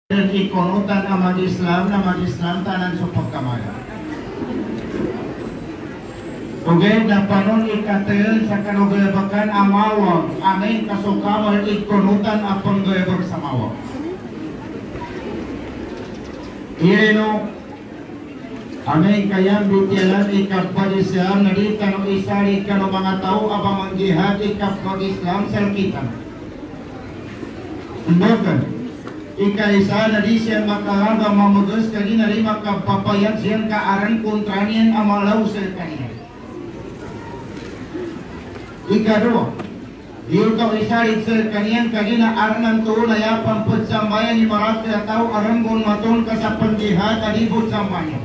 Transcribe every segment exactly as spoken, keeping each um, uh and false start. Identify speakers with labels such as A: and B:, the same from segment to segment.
A: dan ikonutan amag Islam na mag-Islam tanan sa pagkamaya. Ugay na panon ikatayon sa kanugayabakan amawag, amin kasukamal ikonutan apang gayabag sa mawag. Iyeno, amin kayang bitialan ikapag-Islam, narita no isari ka no mga tao abang ang jihad ikapag-Islam sa lakitan. Undokan. Ika-isa na di siya makaraba mamudos kagi na rin makapapayag siya kaaran kontra niyan amalaw sa kanya. Ika-dua, diyo ka isarit sa kanya kagi na aran ang tulaya pampud sa bayan ni marat kaya tao aran kung maton ka sa panjihad alibot sa bayan.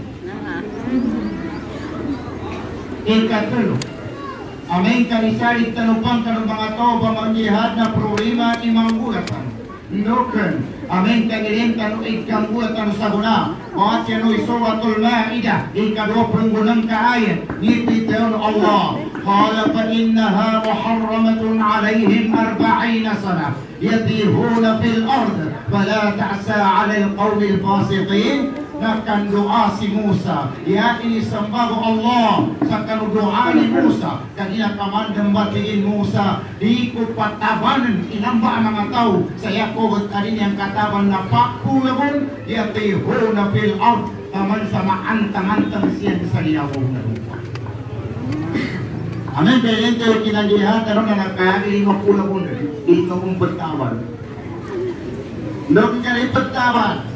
A: Ika-tulo, aming ka-isarit tanupang kanong mga tao pamanjihad na problema ni manggulatan. Ndoken, amin kagirin kanu ikang buat kanu sabuna, maat kanu suratul Maidah ikadua penggunaan kaayat nipiteun Allah. Qala fa innaha muharramatun alaihim arba'ina sana yatihuna fil ard fala ta'sa 'alal qaumil fasiqin. Nakan doa si Musa, ya ini sembago Allah sakan doa ni Musa kanina kamandang batiin Musa di kupatabanan inamba mga tao saya ko tadi yang kataban na pakulagon yatihuna fil ard taman sama antang-antang siyan sa liyaw na lupa. Amin kayente kinandihan karon na nakari mapulagon ito kung bertawan. Ndok kay bertawan.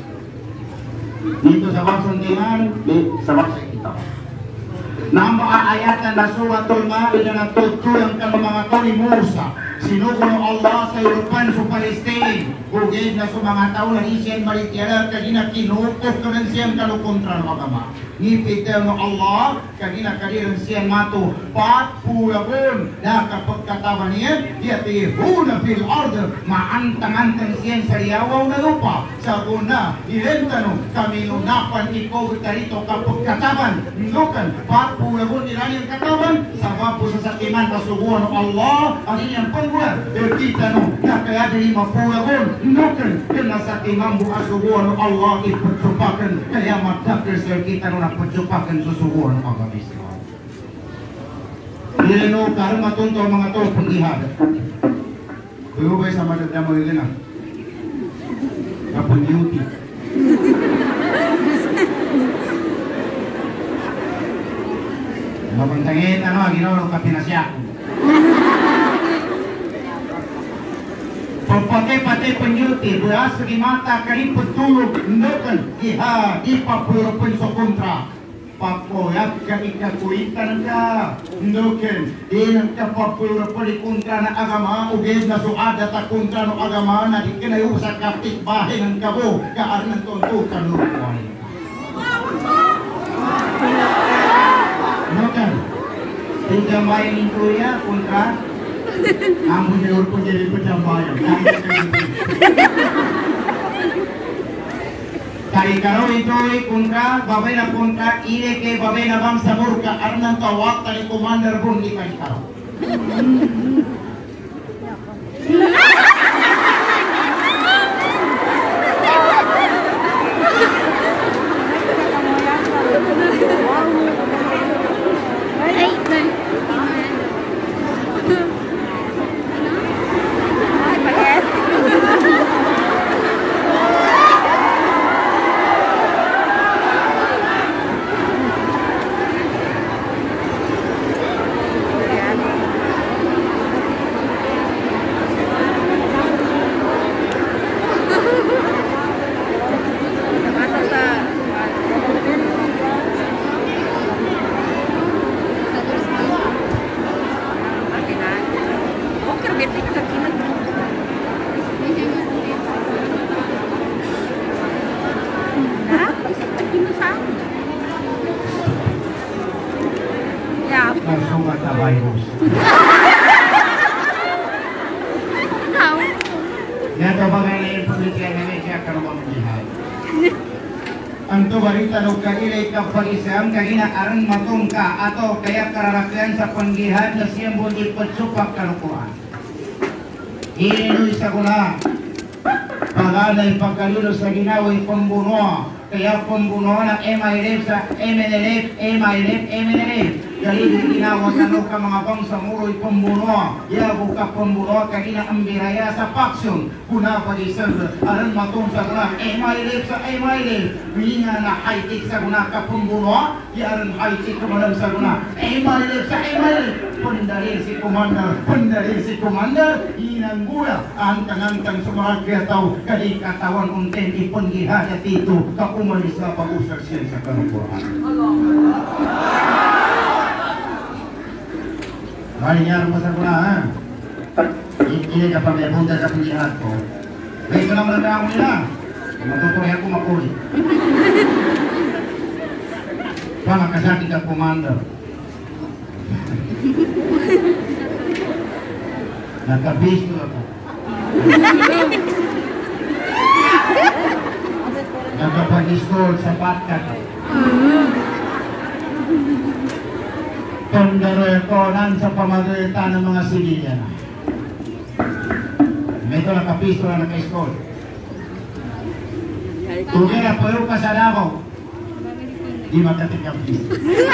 A: Dito sa basuntingan, sa basay kita. Namba ayatan na suratul Maidah na tutulong ka ng mga tao ni Musa. Sinuko ng Allah sa Europan sa Palestine. Bugid na sa mga tao na isyan maritiara kagina kinukok ka rin siyang kalukontra ng agama. Nipitaw ng Allah kagina kadiran siyang mato patpulagon na kapag katawa niya yatihuna fil ard maantang-antang siyang sa liyawaw na lupa. Sa una, ilentano kami lunapan ikaw tarito kapag kataban nukan patpulagon nila yung katawan sa wapo sa sakiman kasubuan ng Allah ang inyong panggulat kita no na kaya dili mapulagon nukan kena sa kimang bukas subuan ng Allah ipagsupakan kaya magdakir sa kita no napagsupakan susubuan ng agama Islam. Hindi no karon matunto mga to pag-ihad. Tulubay sa madadamo nila na kapag duty. Mabantangin ano ginawa ka pinasya. Pagpatay-patay penyuti beras segi mata karim petulog ndokan iha ipapuro pun sa kontra. Papoyak ka ikakuitan ka ndoken dinang kapapuro pun kontra na agama ugid na suada ta kontra no agama na dikinayo sa kapit bahay ng kabo kaaran tuntukan lukuan. Ndoken pejambayan itu ya kontra namun jalur pun jadi pejambayan. Kari karo itu kontra babay na kontra ile ke babay na bang samur ka arnan tawak tali commander pun di kari karo. Anto barita no kagilay kapag Islam kagina aran matungka atau kaya kararakian sa panggihad na siyang bundi pagsupak kalukuhan. Inu isa ko na Paganay pagkalilos sa ginawa'y pambuno. Kaya pambuno ng M I L F sa M N L F, M I L F, M N L F. Dahil ginawa sa no ka mga bang sa muro'y pambuno. Yabo ka pambuno kagina ang biraya sa faction. Kuna pa di sir, aran matong sa kuna M I L F sa M I L F. Minga na high-tech sa kuna ka pambuno. Yaran high-tech kumalang sa kuna M I L F sa M I L F. Pendarin si commander, pendarin si commander. Inang gula, antang-antang sumaragya tau. Kadi katawan unten ipanggiha at ito. Kaumalis na pag-usap siya sa kanukuran. Malingyar mo sa kuna ha. Ini dapat may punta sa panggihat ko. Ngayon ko naman na ako nila. Matutuloy ako makuli. Pangakasati ka commander. Nagka-base ko ako. Nagkapag-install sa patkat. Tondero ko nan sa pamagalitan ng mga sibilyan. Ito nakapisto na naka-install. Kung kaya po yung kasalabaw, di matatik ang pisto.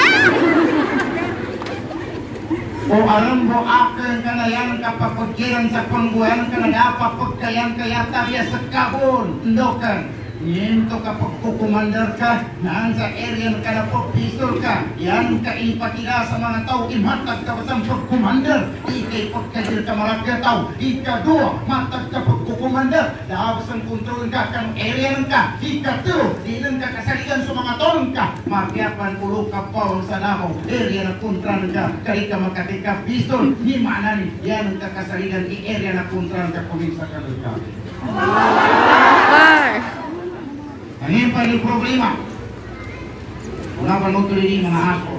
A: O alam mo akin ka na yan kapapagkiran sa pangguyan ka na dapat pagkayan kaya tayo sa kabon. Ndokan, yun to kapag kukumander ka, naan sa area ka na po, pistol ka. Yan ka ipatila sa mga tao, imatag ka sa pagkumander. Ikay pagkadir ka maragya tao. Ikadua, matag ka pagkukumander. Dahabas ang kontrol ka, kang area ka. Ikatulo, dinan ka kasaligan sa mga tolong ka. Magyapan ulo ka pa sa namo, area na kontra ka. Kali ka makatika pistol, di mana ni, yan ang kakasaligan di area na kontra ka kumisa ka ka. Ang pa yung problema. Wala pa nung tuloy mga aso.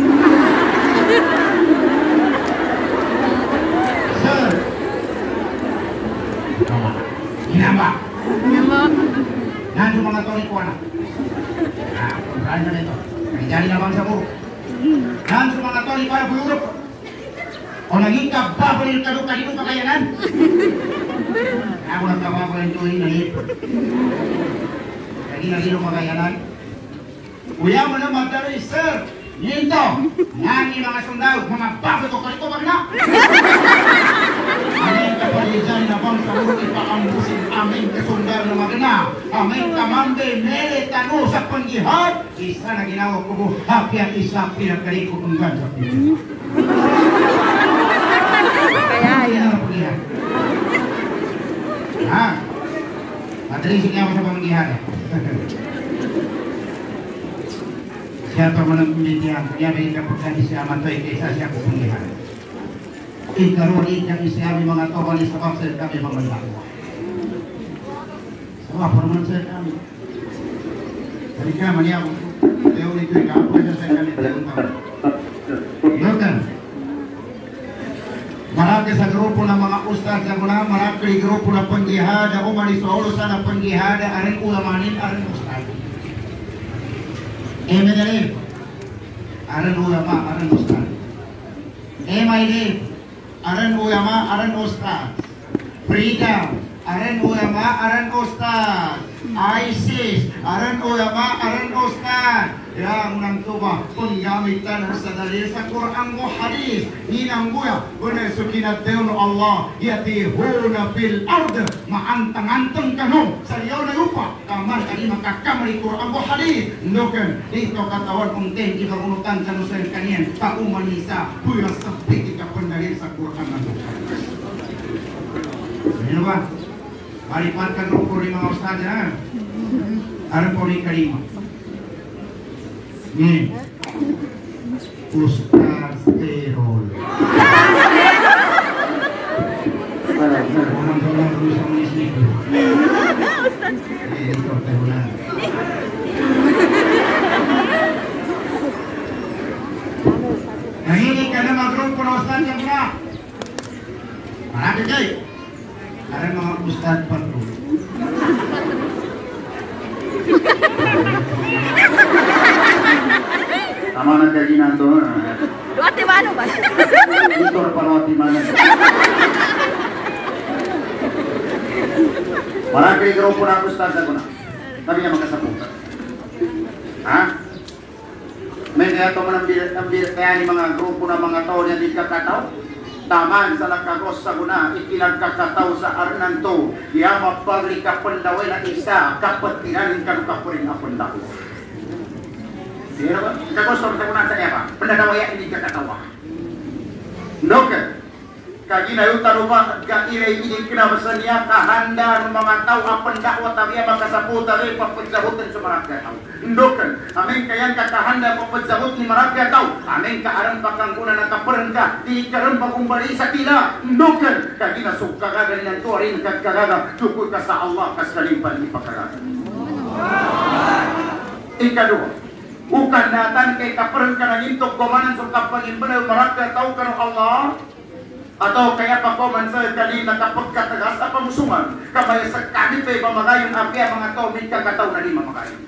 A: Sir! Hinamba! Hinamba! Yan yung mga tori ko anak. Ah, kontraan na nito. Kaya na bang sa muro. Yan yung mga tori para po Europe. O naging kababalil ka doon kanino kakayanan. Ako nagkababalil tuloy na hito. Hindi na sino makayanan. Kuya mo na magdaloy, sir. Yinto. Nangi mga sundalo. Mga bakit o kalito ba na? Aming kapalisan na bang sa ulo ipakambusin aming kasundalo na magana. Aming kamambe mele tano sa panggihad. Isa na ginawa ko mo. Happy at isa pinagkari ko kung ganda. Kaya yan. Ha? Matrisik niya ako sa panggihad. Siapa menempatkan dia dari keputusan Islam atau Islam siapa pilihan. Ikaruni yang Islam mengatakan sebab kami mengenal. Sebab permen saya kami. Ketika mana aku teori itu apa saja saya kami terangkan. Bukan. Marami sa grupo ng mga ustad sa muna, marami grupo ng panggihada, umali sa ulo sa panggihada, aring ulamanin, aring ustad. M N L F, aring ulama, aring ustad. M I L F, aring ulama, aring ustad. Freedom, aring ulama, aring ustad. ISIS, aring ulama, aring ustad. Yang nang tuba penggamitan sa dalil sa Quran mo hadis hinang buya una sukinat deun Allah yatihuna fil ard maantang-antang kanong sa liyaw na lupa kaman kadi makakamali Quran mo hadis ndoken dito katawan konten di kagunutan sa nusen kanien paumanisa buya sabik ka pendalil sa Quran na hadis. Ano ba? Palipat ka ko rin mga ustad ha? Ano po rin kalima? Nih, Ustaz Terol. Orang-orang berusaha menisip. Eh, itu terolan. Nah ini karena maghrub para ustaz yang benar. Mana kejai? Ada mga ustaz patro. Tama na kayo ginando.
B: Luwati mano ba?
A: Ito na paluwati mano. Marami grupo na ustad sa kuna. Sabi niya magkasabukan. Ha? May kaya ito man ang kaya ni mga grupo ng mga tao niya di kakataw. Taman sa nakagos sa kuna, ikinagkakataw sa Arnanto. Iya mapagli ka pandaway na isa, kapat tinanin ka nukapurin ang pandaw. Sige na ba? Kagos sa kuna sa eva, pandawaya hindi kakatawa. Noke, kaginayutan ba kailay ini kinabasan niya kahanda ng mga tao ang pandakwa tabiya magkasaputa rin pagpagsahutan sa maragya tao. Ndokan, amin kayang kakahanda pagpagsahut ni maragya tao. Amin kaarang pakangkunan na kaparan ka, di karang pagumbali sa tila. Ndokan, kaginasok kagagan ng tuwarin kagkagaga, tukul ka sa Allah kasalimpan ni pagkagaga. Ikadua, bukan natan kay kaparan ka na intok kumanan sa kapagimbalay maragya tao ka ng Allah. Atau kaya pa ko man sa kali nakapagkatagas sa pamusungan kamay sa kami pa'y mamagayon apya mga tao min kakataw na di mamagayon.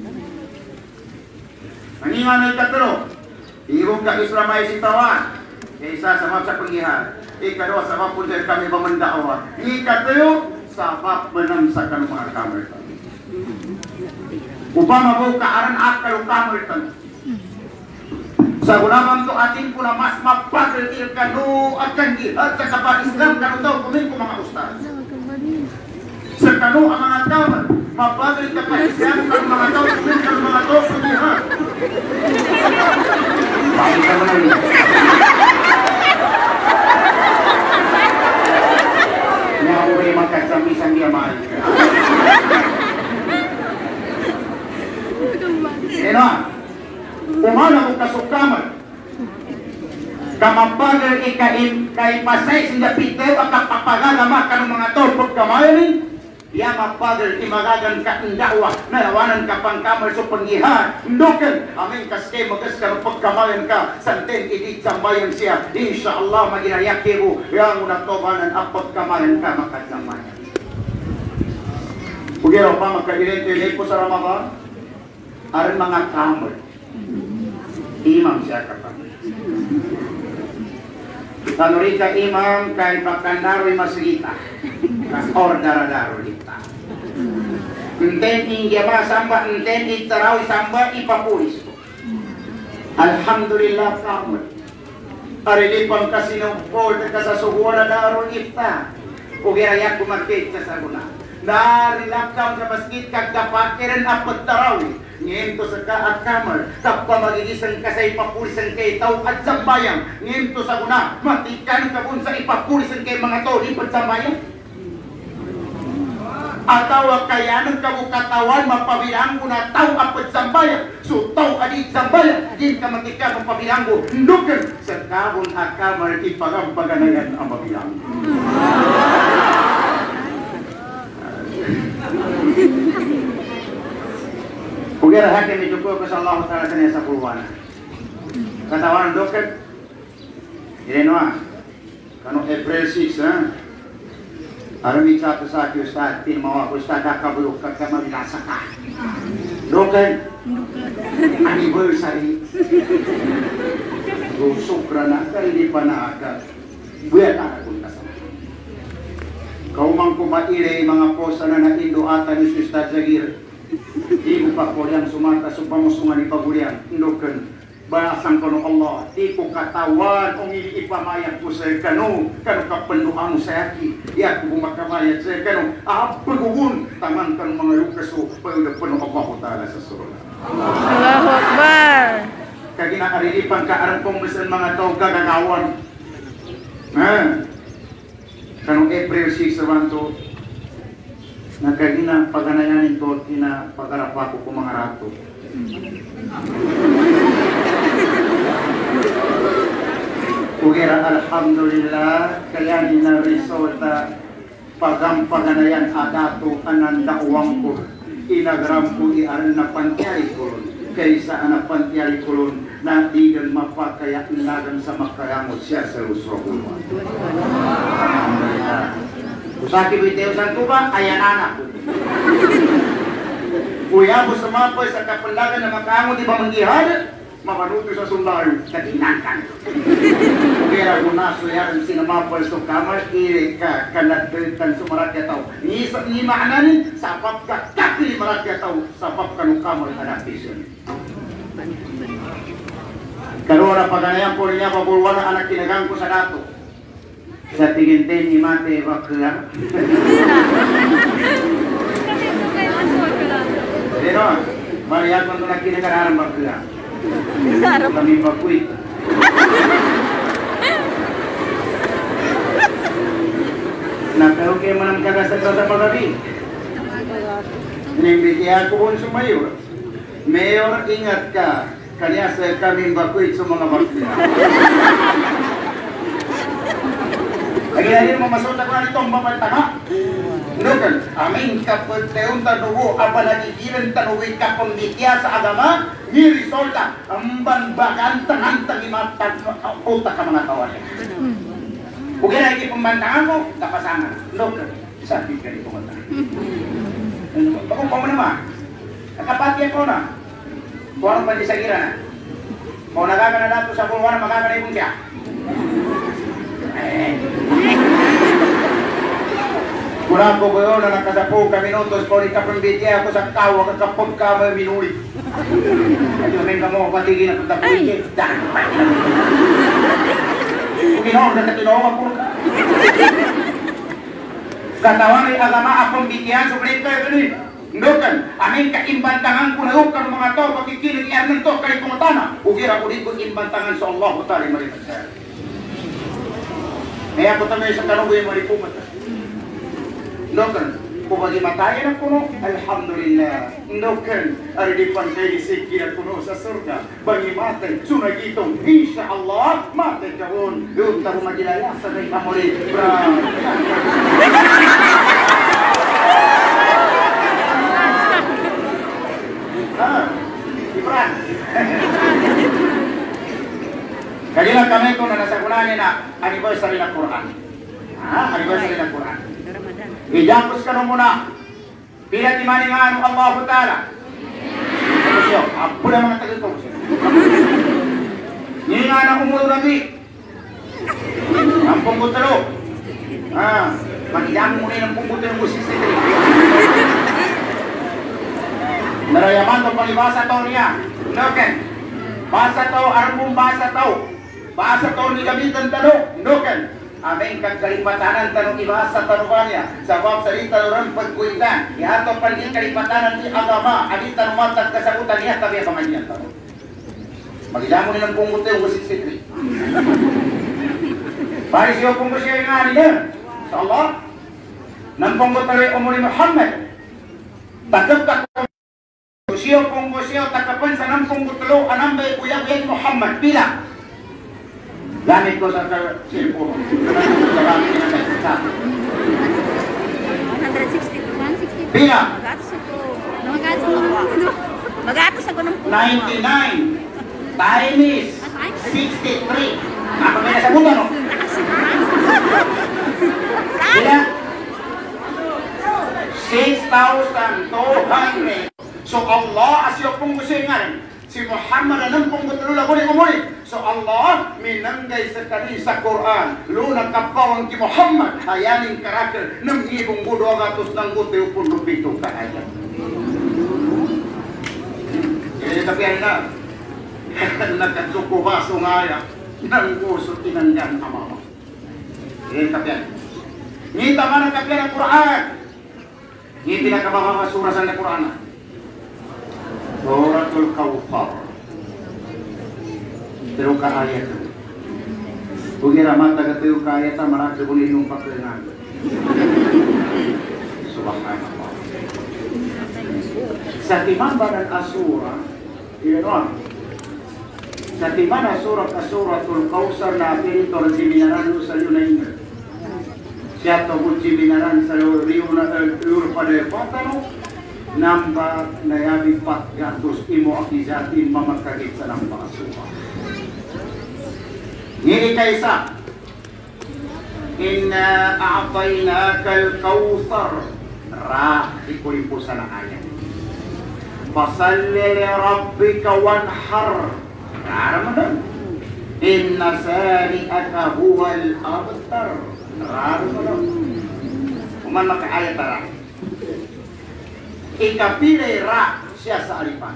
A: Maningan ay katero, iwag ka islamay si tawan, isa sa mga sa pangihar, ikadwa sa mga punser kami pamandaawa, ikatero sa papanam sa kanong mga kamertan. Upama po kaaran at kalong kamertan. Sa ulamang to ating pula mas mapagil kanu at kangihat sa kapal Islam kanu daw kumin ko mga ustaz. Sa kanu ang mga tawad, mapagil kapal Islam kanu mga tao kumin kanu mga tao kangihat. Bakit ka naman yun? Nyawari magkasamisang niya mahal ka. Sino? Umana mo kasukaman kamapagal ikain kay pasay sinda pitew at kapapagagama ka ng mga tol pagkamayanin iya mapagal imagagan ka indakwa nalawanan ka pang kamar sa pangihar ndukan aming kaskay magas ka ng pagkamayan ka santen idit sambayan siya insya Allah maginayakiru yang unatobanan at pagkamayan ka makasamayan Pugiro pa magkagilin-tilin po sa Ramadan aron mga kamar imam siya kapag kanurita imam kay pagkandaro'y maslita or daradaro lita enten ingyama samba enten itaraw samba ipapulis ko alhamdulillah kamar arilipang kasinupol kasasuhuan na daro ita ugirayak kumakit sa saguna narilakaw sa maskit kagkapakiran apat tarawih ngento sa kaat kamar tapwa magigisan ka sa ipapulisan kay tao at sambayang ngento sa kuna matikan ka pun sa ipapulisan kay mga tao di pagsambayang atawa kayanan ka katawan mapabilang ko na tao at pagsambayang so tao adit sambayang din ka matika mapabilang ko ndukan sa kabon at kamar ipagampaganayan ang mabilang Kugera hakim itu ko sa Allah Taala sa sa pulwana. Katawan doket. Dire noa. Kano April six ha. Arami sa sa ki ustad tin mawa ustad ka buluk ka mabilasa ka. Doket. Anniversary. Rusukra na ka hindi pa naaga. Buya ka kun kasama. Kau mang kumaire mga posa na na Indo ata ni Ustad Zagir. Di ko pa ko yang sumata sa pamusungan ni Pagulian inukan bahasan ko ng Allah di ko katawan o ngili ipamayag ko sa kanu kanu kapanduhan mo sa aki iya ko makamayag sa kanu apaguhun taman kan mga lukaso pagdapan ng Allah Ta'ala sa surga
B: Allahu Akbar
A: kagina arilipan ka arang pumusan mga tao gagagawan ha kanu April six sabanto nagkagina paganayanin ko kina pagarapa ko kung mga rato kugera alhamdulillah kaya na resulta pagampaganayan adato ananda uwang ko inagram ko iaran na pantyari kulon kaysa anak pantyari kulon na digan mapakaya inagan sa makayangot siya sa Rasulullah alhamdulillah Usaki biteo san tuba ayan anak. Kuya mo sumapay sa kapandagan na makaangon di ba manggihad? Mapanuto sa sundalo sa tinangkan. Ugera gunaso yan sinamapal sa kamar iri ka kanadritan sumaratya tao. Ni ni maknanin sabab ka kakli maratya tao sabab kanong kamar anapisun. Karora paganayan po niya pabulwan ang anak kinagang ko sa dato. Sa tingin din ni Mate Bakla. Pero, mariag mo na kinagarang Bakla. Kami bakuit. Nakaukay mo ng kagasat sa pagabi. Nimbitihan ko po sa mayor. Mayor, ingat ka. Kanya sa kami bakuit sa mga bakla. Lagi-lagi mo masuk ako na itong mamaltanga. Nukan, aming kapagtayon tanuho, apalagi ilan tanuho'y kapangmitya sa agama, ni resulta, ang banbagan tangan-tang imatag utak ka mga kawan. Huwag na lagi pembantangan mo, kapasangan. Nukan, sabi ka di pumunta. Bagong pa mo naman, nakapatya ko na. Kung anong pandisagira na. Kung nagagana nato sa pulwan, magagana yung siya. Kuna ko ko yun na nakasapo ka minutos ko rin kapambitya ako sa kawa kakapag ka may minuli. At yung may kamo patigin na katapuin ka. Kung ginawa na katinawa ko ka. Katawan ay agama akong bityan sulit kayo ganun. Ndokan, aming kaimbantangan ko na yun ka ng mga tao pagkikinig iyan to kalit kumatana. Ugira ko din ko imbantangan sa Allah ko tali maripagsaya. Kaya ako tamay sa tanong yung maripumat. Ndokan, kung magimatayan ang kuno, alhamdulillah. Ndokan, aridipan kayo isiki na kuno sa surga. Bangimatay, sunagitong, insya Allah, matay kawon. Yung taro magilaya sa kay kamuli. Bra. Ah, Ibran. Kailan kami ito na nasa kunanin na anniversary ng Quran. Ha? Anniversary ng Quran. Ijapos ka nung muna. Pila timani nga ano Allah Ta'ala. Kapasyo, apo na mga tagal ko. Hindi nga na umulo nabi. Ang punggutalo. Ah, magidami mo rin ang punggutalo mo si Sitri. Narayaman to palibasa to niya. Noken. Basa to, arbong basa to. Basa to ni gamitan tano. Noken. Aming kagkalipatanan tanong ibasa tanubannya. Sabab salita orang pagkuitan. Ihato paling kalipatanan ni agama. Adi tanumatag kasagutan niya tabi ang pamanyan tanong. Magidamo nilang pungut yung wasit sitri. Bari siya pungut siya yung nga niya. Sa Allah. Nang pungut tayo umuli Muhammad. Takap takap. Siya kung siya takapan sa nampung gutulo anambay uyag-uyag Muhammad pila. Gamit ko sa cellphone. Pila?
B: Magatos ako ng puno.
A: ninety-nine times sixty-three. Apa may nasabutan no? Pila? six thousand two hundred. So Allah asyo pong gusingan si Muhammad anang pong gutulo ko ni umuli. So Allah minanggay sa kani sa Quran luna kapawang ki Muhammad ayaning karakter ng ibong budo agatos ng gutulo pun lupito ka ayat. Jadi tapi ana nakatsuko baso ngaya nang gusto tinanggan amama. Jadi tapi ni taman kapian ang Quran. Ni pinakababa surah sa Quran. Suratul Kautsar. Pero ka ayat. Bugira mata katuyo ka ayat marak sebuli nung paklengan. Subhanallah. Sa timang badan asura, iyon. Sa timang asura ka suratul Kautsar na pinito si minaran sa yunain. Siya to si minaran sa riyo na lur pada patano. Namba nayabi pat gatos imo akizatin mamakagit sa ng pakasuha. Ngini kaysa inna a'tainaka al-Kautsar ra ikulipo sa ayat. Fasalli li rabbika wanhar. Ramadan. Inna sari'aka huwal abtar. Raro mo lang. Kuman makaayat ra. Ikapilay ra siya sa alipan.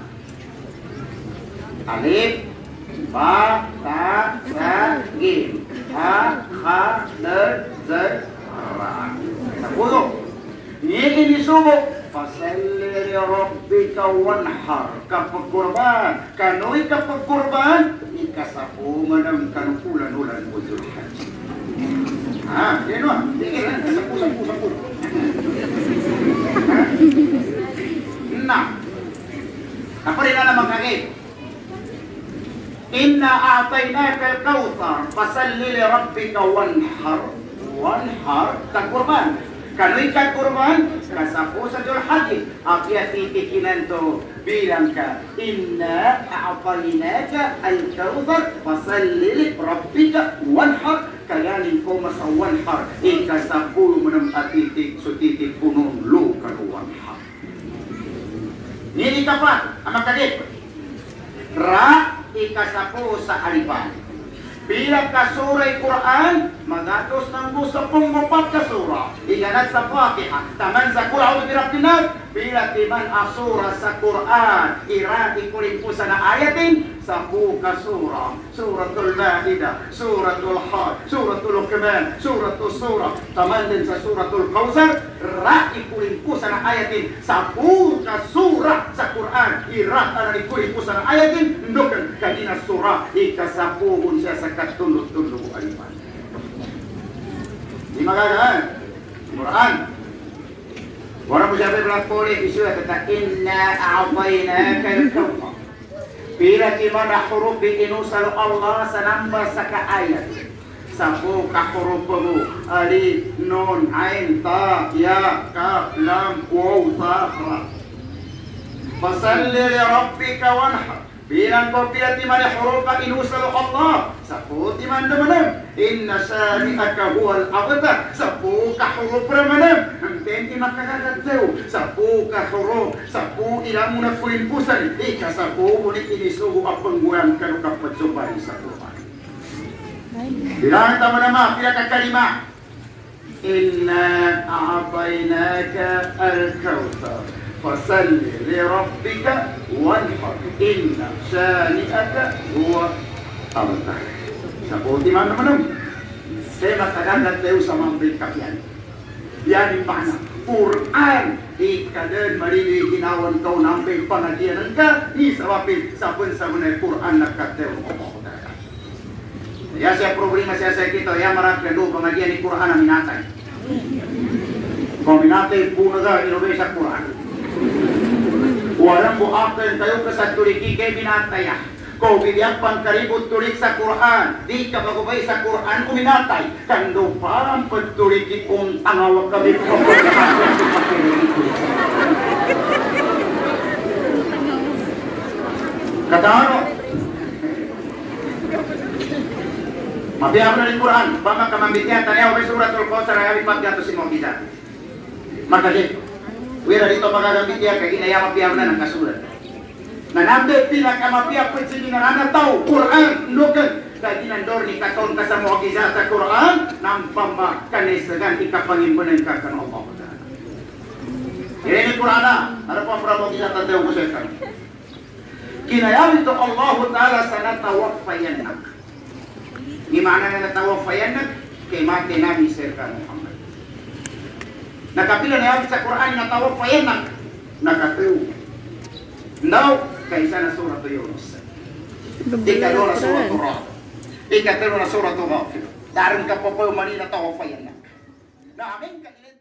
A: Alif, ba, ta, sa, gin. Ha, ha, ler, zer, ra. Sa pulo. Ini disubok. Fasalli li rabbika wanhar. Kapag kurban, kano'y kapag kurban, ikasapo manang kanukulan-ulan mo Zulhijjah. Ah, yan o. Sige lang, kasapo, sapo, sapo. Nah, apa rin na naman kagay? Inna a'tainaka al-kawthar fasalli li rabbika wanhar. Wanhar, kakurban. Kano'y kakurban? Kasapo sa Zulhijjah. Akya titikinan to bilang ka. Inna a'tainaka al-kawthar fasalli li rabbika wanhar. Kayanin ko masa wanhar. Ikasapo mo ng atitik so titik punong lo ka wanhar. Nini ka pa, ang magkagit. Ra, ikasapo sa alipan. Bilang kasuray Quran, magatos ng gusto pong mapat kasura. Iganat sa Fatiha, taman sa Qur'an birabtinat. Bila timan asura sa Quran, irati ko rin po sa naayatin, sa buka surah. Suratul Ma'idah, Suratul Hajj, Suratul Luqman, Suratul Surah. Taman din sa Suratul Kautsar, rati ko rin po sa naayatin, sa buka surah sa Quran. Irati ko rin po sa naayatin, nukan kanina surah, ikasapuhon siya sa katulog-tulog alipan. Di magagaan. Quran. Orang mencapai belas poli isu tentang inna a'tainaka al-kawthar. Bila di mana huruf inusal Allah sanamba saka ayat. Sabu ka huruf mu alif nun ain ta ya kaf lam waw ta ra. Fasalli li rabbika wanhar. Bilang kau pilih di mana huruf inusal Allah. Sabu di mana mana? Inna sari'aka huwal abtar. Sabu ka huruf mana? Tenti makakagagdaw. Sabu ka huruf. Sabu ilang muna kulimpusan. Ika sabu ulit inisugo ang panggulang kanu kapag subay sa Quran. Bilang tama nama, pila ka kalima. Inna a'tainaka al-kawthar. Fasalli li rabbika wanhar. Inna shani'aka huwa abtar. Sabu di mana mana? Saya makakagagdaw sa mga kapiyan. Yan yung mana Quran ikadan marili ginawan kau namping pangadianan ka ni sabapin sabun sabun ay Quran nakatel mo. Ya saya problema saya saya kita ya marat kendo pangadian ni Quran na minatay. Kung minatay puno ga ilobe sa Quran. Walang buhakan kayo kasatuliki kay minatay ya. Kau bidyapan karibut tulik sa Quran, di ka magubay sa Quran kuminatay. Kando parang pagtuliki kung tangawag kami ko. Katano? Mabiyam na rin Quran, baka kamambityan, tanayaw kay Suratul Kautsar ay abit pagdato si Mokita. Magkajit, wira dito magagambityan, kaya inaya mabiyam na ng kasulat. Nanate pila kamapia pwede nga nanataw Quran nugan kaya ginandor ni katon ka sa mu'jiza sa Quran nang pamba kanisagan ikapangimpunan ka kan Allah. Ini ni Quran ada pa para mu'jiza ta daw ko sa kan. Kinayam ito Allah Taala sanatawaffayannak. Di mana na tawaffayannak kay mati nabi sir kan Muhammad. Nakapila na sa Quran na tawaffayannak nakatuw. Now, kaysa na surah Yunus. Ikalo na surah Ra. Ikatero na surah Ghafir. Darin ka po po manina tawafayan na. Na amin ka